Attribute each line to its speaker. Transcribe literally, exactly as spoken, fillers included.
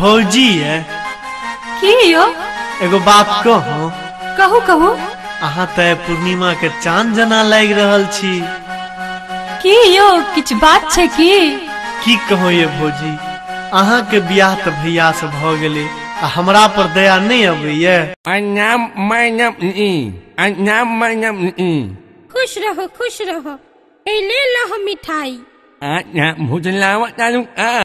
Speaker 1: भौजी है
Speaker 2: की यो
Speaker 1: एगो बात कहो
Speaker 2: कहू कहू
Speaker 1: अहाँ तय पूर्णिमा के चांद जना लग रहल छी
Speaker 2: की यो किछ बात छे की
Speaker 1: की कहो ये भौजी अहाँ के बियाह त भैया से भ गेले आ हमरा पर दया नहीं अबैये।
Speaker 3: अन्नाम मैनम नी अन्नाम मैनम नी
Speaker 4: खुश रहो खुश रहो ए ले लो मिठाई
Speaker 3: आ ना भुजलावा तालु आ